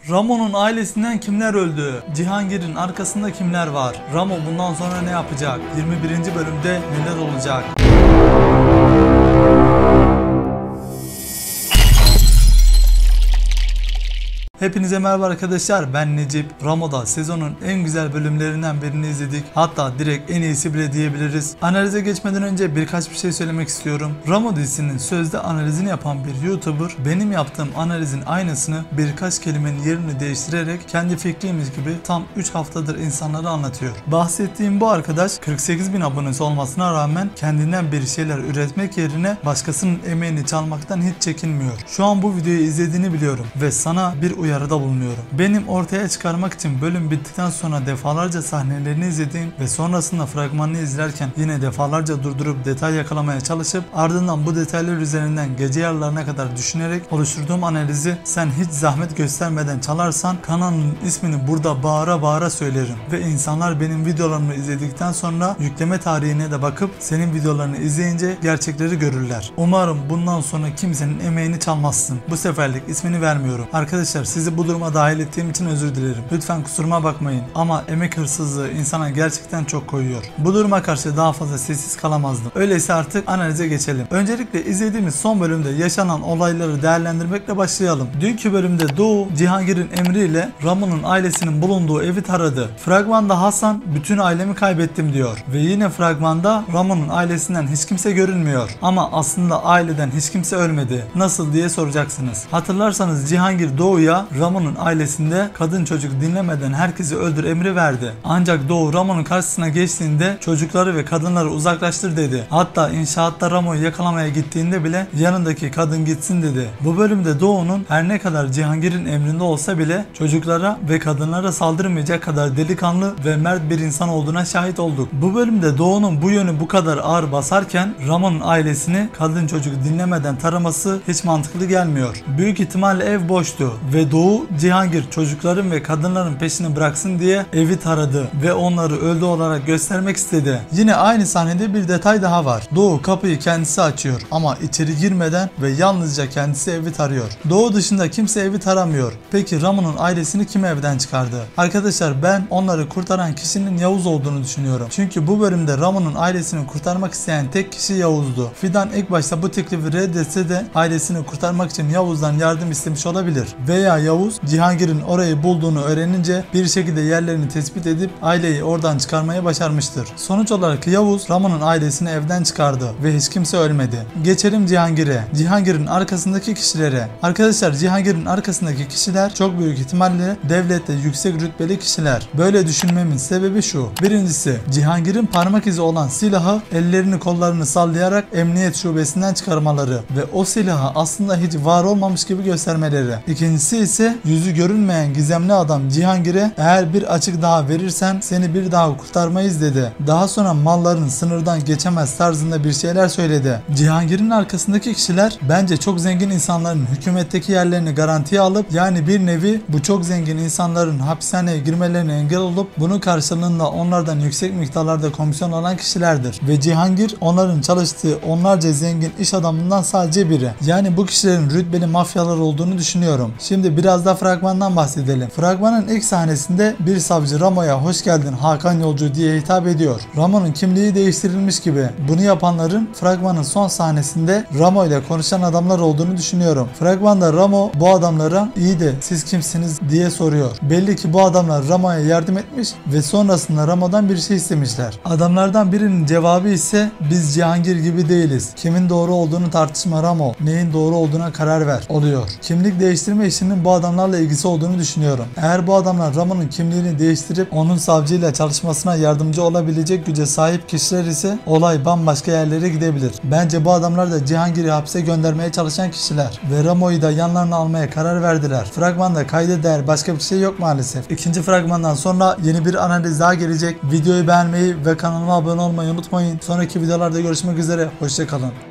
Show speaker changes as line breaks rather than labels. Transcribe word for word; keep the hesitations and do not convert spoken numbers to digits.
Ramo'nun ailesinden kimler öldü? Cihangir'in arkasında kimler var? Ramo bundan sonra ne yapacak? yirmi birinci bölümde neler olacak? Hepinize merhaba arkadaşlar, ben Necip. Ramo'da sezonun en güzel bölümlerinden birini izledik. Hatta direkt en iyisi bile diyebiliriz. Analize geçmeden önce birkaç bir şey söylemek istiyorum. Ramo dizisinin sözde analizini yapan bir YouTuber benim yaptığım analizin aynısını birkaç kelimenin yerini değiştirerek kendi fikrimiz gibi tam üç haftadır insanlara anlatıyor. Bahsettiğim bu arkadaş kırk sekiz bin abonesi olmasına rağmen kendinden bir şeyler üretmek yerine başkasının emeğini çalmaktan hiç çekinmiyor. Şu an bu videoyu izlediğini biliyorum ve sana bir uyarıda bulunuyorum. Benim ortaya çıkarmak için bölüm bittikten sonra defalarca sahnelerini izlediğim ve sonrasında fragmanını izlerken yine defalarca durdurup detay yakalamaya çalışıp ardından bu detaylar üzerinden gece yarılarına kadar düşünerek oluşturduğum analizi sen hiç zahmet göstermeden çalarsan kanalın ismini burada bağıra bağıra söylerim ve insanlar benim videolarımı izledikten sonra yükleme tarihine de bakıp senin videolarını izleyince gerçekleri görürler. Umarım bundan sonra kimsenin emeğini çalmazsın. Bu seferlik ismini vermiyorum. Arkadaşlar, sizi bu duruma dahil ettiğim için özür dilerim. Lütfen kusuruma bakmayın ama emek hırsızlığı insana gerçekten çok koyuyor. Bu duruma karşı daha fazla sessiz kalamazdım. Öyleyse artık analize geçelim. Öncelikle izlediğimiz son bölümde yaşanan olayları değerlendirmekle başlayalım. Dünkü bölümde Doğu, Cihangir'in emriyle Ramo'nun ailesinin bulunduğu evi taradı. Fragmanda Hasan bütün ailemi kaybettim diyor. Ve yine fragmanda Ramo'nun ailesinden hiç kimse görünmüyor. Ama aslında aileden hiç kimse ölmedi. Nasıl diye soracaksınız. Hatırlarsanız Cihangir Doğu'ya Ramo'nun ailesinde kadın çocuk dinlemeden herkesi öldür emri verdi. Ancak Doğu Ramo'nun karşısına geçtiğinde çocukları ve kadınları uzaklaştır dedi. Hatta inşaatta Ramo'yu yakalamaya gittiğinde bile yanındaki kadın gitsin dedi. Bu bölümde Doğu'nun her ne kadar Cihangir'in emrinde olsa bile çocuklara ve kadınlara saldırmayacak kadar delikanlı ve mert bir insan olduğuna şahit olduk. Bu bölümde Doğu'nun bu yönü bu kadar ağır basarken Ramo'nun ailesini kadın çocuk dinlemeden taraması hiç mantıklı gelmiyor. Büyük ihtimalle ev boştu ve Doğu, Cihangir çocukların ve kadınların peşini bıraksın diye evi taradı ve onları öldü olarak göstermek istedi. Yine aynı sahnede bir detay daha var. Doğu kapıyı kendisi açıyor ama içeri girmeden ve yalnızca kendisi evi tarıyor. Doğu dışında kimse evi taramıyor. Peki Ramo'nun ailesini kim evden çıkardı? Arkadaşlar, ben onları kurtaran kişinin Yavuz olduğunu düşünüyorum. Çünkü bu bölümde Ramo'nun ailesini kurtarmak isteyen tek kişi Yavuz'du. Fidan ilk başta bu teklifi reddetse de ailesini kurtarmak için Yavuz'dan yardım istemiş olabilir. Veya Yavuz, Cihangir'in orayı bulduğunu öğrenince bir şekilde yerlerini tespit edip aileyi oradan çıkarmayı başarmıştır. Sonuç olarak Yavuz, Ramo'nun ailesini evden çıkardı ve hiç kimse ölmedi. Geçelim Cihangir'e. Cihangir'in arkasındaki kişilere. Arkadaşlar, Cihangir'in arkasındaki kişiler çok büyük ihtimalle devlette yüksek rütbeli kişiler. Böyle düşünmemin sebebi şu. Birincisi, Cihangir'in parmak izi olan silahı ellerini kollarını sallayarak emniyet şubesinden çıkarmaları ve o silahı aslında hiç var olmamış gibi göstermeleri. İkincisi ise yüzü görünmeyen gizemli adam Cihangir'e eğer bir açık daha verirsen seni bir daha kurtarmayız dedi. Daha sonra malların sınırdan geçemez tarzında bir şeyler söyledi. Cihangir'in arkasındaki kişiler bence çok zengin insanların hükümetteki yerlerini garantiye alıp, yani bir nevi bu çok zengin insanların hapishaneye girmelerine engel olup bunun karşılığında onlardan yüksek miktarlarda komisyon alan kişilerdir. Ve Cihangir onların çalıştığı onlarca zengin iş adamından sadece biri. Yani bu kişilerin rütbeli mafyalar olduğunu düşünüyorum. Şimdi biraz da fragmandan bahsedelim. Fragmanın ilk sahnesinde bir savcı Ramo'ya "Hoş geldin Hakan Yolcu" diye hitap ediyor. Ramo'nun kimliği değiştirilmiş gibi. Bunu yapanların fragmanın son sahnesinde Ramo ile konuşan adamlar olduğunu düşünüyorum. Fragmanda Ramo bu adamlara "İyi de siz kimsiniz?" diye soruyor. Belli ki bu adamlar Ramo'ya yardım etmiş ve sonrasında Ramo'dan bir şey istemişler. Adamlardan birinin cevabı ise "Biz Cihangir gibi değiliz. Kimin doğru olduğunu tartışma Ramo. Neyin doğru olduğuna karar ver" oluyor. Kimlik değiştirme işinin bu adamlarla ilgisi olduğunu düşünüyorum. Eğer bu adamlar Ramo'nun kimliğini değiştirip onun savcıyla çalışmasına yardımcı olabilecek güce sahip kişiler ise olay bambaşka yerlere gidebilir. Bence bu adamlar da Cihangir'i hapse göndermeye çalışan kişiler ve Ramo'yu da yanlarına almaya karar verdiler. Fragmanda kayda değer başka bir şey yok maalesef. İkinci fragmandan sonra yeni bir analiz daha gelecek. Videoyu beğenmeyi ve kanalıma abone olmayı unutmayın. Sonraki videolarda görüşmek üzere. Hoşça kalın.